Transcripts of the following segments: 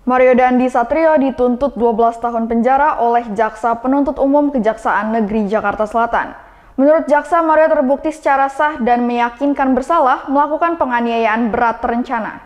Mario Dandi Satrio dituntut 12 tahun penjara oleh Jaksa Penuntut Umum Kejaksaan Negeri Jakarta Selatan. Menurut jaksa, Mario terbukti secara sah dan meyakinkan bersalah melakukan penganiayaan berat terencana.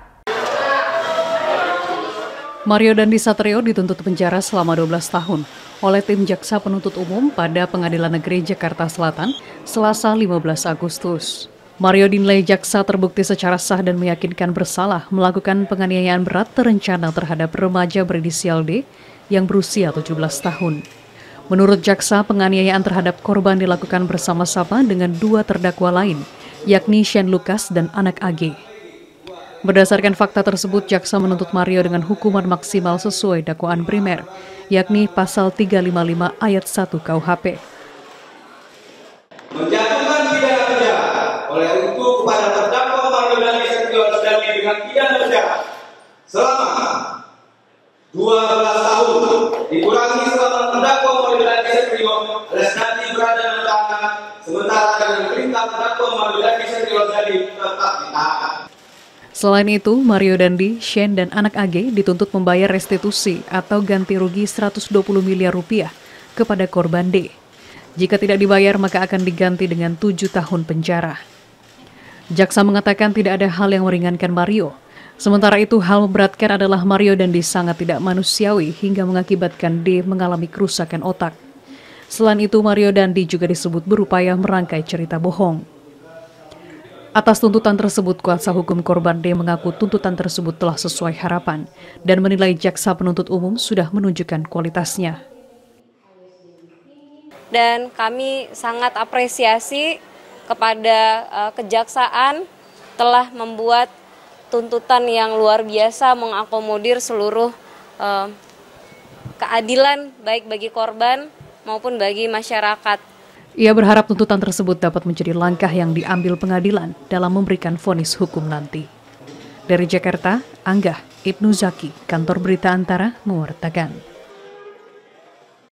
Mario Dandi Satrio dituntut penjara selama 12 tahun oleh tim Jaksa Penuntut Umum pada Pengadilan Negeri Jakarta Selatan, Selasa 15 Agustus. Mario dinilai jaksa terbukti secara sah dan meyakinkan bersalah melakukan penganiayaan berat terencana terhadap remaja berinisial D yang berusia 17 tahun. Menurut jaksa, penganiayaan terhadap korban dilakukan bersama-sama dengan dua terdakwa lain, yakni Shane Lucas dan anak AG. Berdasarkan fakta tersebut, jaksa menuntut Mario dengan hukuman maksimal sesuai dakwaan primer, yakni pasal 355 ayat 1 KUHP. Menjatuhkan pidana penjara oleh untuk kepada terdakwa Mario Dandi Satrio dengan pidana penjara selama 12 tahun dikurangi selama terdakwa Mario Dandi Satrio alias nanti berada dalam tahanan, sementara dengan perintah terdakwa Mario Dandi Satrio tetap ditahan. Selain itu, Mario Dandi, Shane, dan anak AG dituntut membayar restitusi atau ganti rugi 120 miliar rupiah kepada korban D. Jika tidak dibayar, maka akan diganti dengan 7 tahun penjara. Jaksa mengatakan tidak ada hal yang meringankan Mario. Sementara itu, hal memberatkan adalah Mario Dandi sangat tidak manusiawi hingga mengakibatkan D mengalami kerusakan otak. Selain itu, Mario Dandi juga disebut berupaya merangkai cerita bohong. Atas tuntutan tersebut, kuasa hukum korban D mengaku tuntutan tersebut telah sesuai harapan dan menilai jaksa penuntut umum sudah menunjukkan kualitasnya. Dan kami sangat apresiasi kepada kejaksaan telah membuat tuntutan yang luar biasa mengakomodir seluruh keadilan baik bagi korban maupun bagi masyarakat. Ia berharap tuntutan tersebut dapat menjadi langkah yang diambil pengadilan dalam memberikan vonis hukum nanti. Dari Jakarta, Anggah Ibnu Zaki, Kantor Berita Antara, mewartakan.